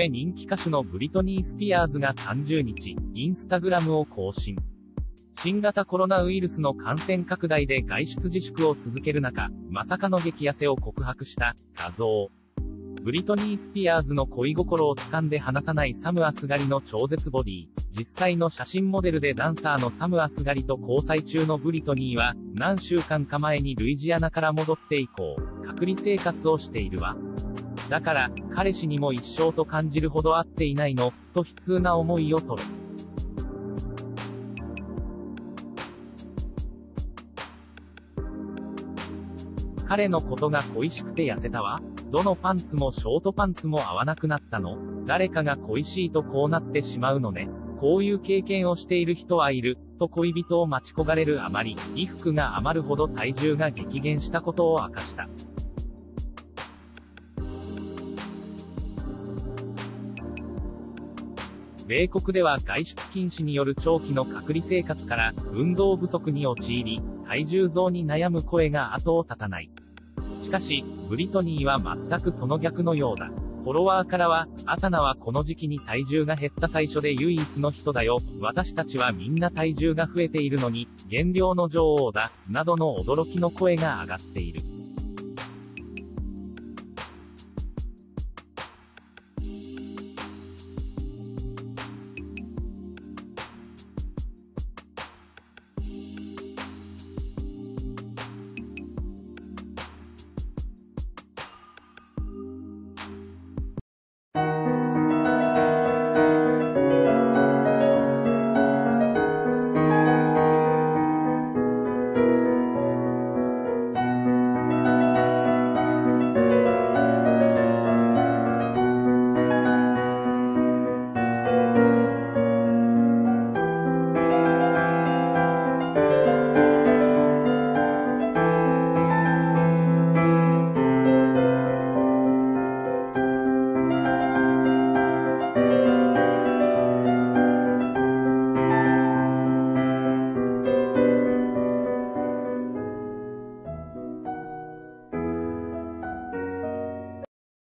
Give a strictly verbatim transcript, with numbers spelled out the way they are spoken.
め人気歌手のブリトニー・スピアーズがさんじゅうにち、インスタグラムを更新。新型コロナウイルスの感染拡大で外出自粛を続ける中、まさかの激痩せを告白した画像。ブリトニー・スピアーズの恋心を掴んで離さないサム・アスガリの超絶ボディ。実際の写真モデルでダンサーのサム・アスガリと交際中のブリトニーは、何週間か前にルイジアナから戻って以降、隔離生活をしているわ。だから、彼氏にも一生と感じるほど会っていないの、と悲痛な思いを取る。彼のことが恋しくて痩せたわ。どのパンツもショートパンツも合わなくなったの？誰かが恋しいとこうなってしまうのね。こういう経験をしている人はいる、と恋人を待ち焦がれるあまり、衣服が余るほど体重が激減したことを明かした。米国では外出禁止による長期の隔離生活から、運動不足に陥り、体重増に悩む声が後を絶たない。しかし、ブリトニーは全くその逆のようだ。フォロワーからは、アタナはこの時期に体重が減った最初で唯一の人だよ。私たちはみんな体重が増えているのに、減量の女王だ、などの驚きの声が上がっている。